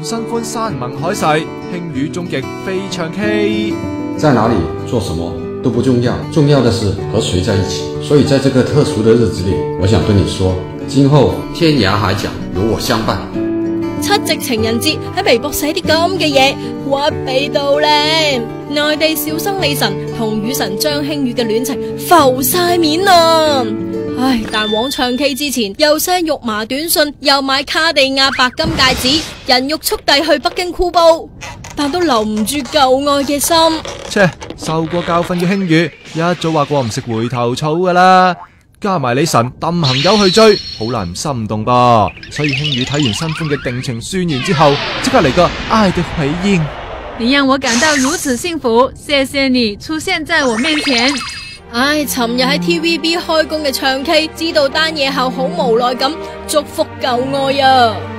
新歡山盟海誓，輕語終極非唱 K。 在哪里做什麼都不重要，重要的是和誰在一起。所以在這個特殊的日子裏，我想對你說，今後天涯海角有我相伴。 七夕情人節喺微博寫啲咁嘅嘢，屈俾到咧！內地小生李晨同雨神張馨予嘅戀情浮晒面啊！唉，但往唱 K 之前又 send 肉麻短信，又買卡地亞白金戒指，人肉速遞去北京箍煲，但都留唔住舊愛嘅心。 切，受過教訓嘅馨予一早話過唔食回頭草噶啦，加埋李晨氹朋友去追，好難唔心動噃。所以馨予睇完新歡嘅定情宣言之後，即刻嚟個愛的回應。 你讓我感到如此幸福，謝謝你出現在我面前。 唉，尋日喺 TVB 開工嘅唱 K，知道單嘢後好無奈咁祝福舊愛啊！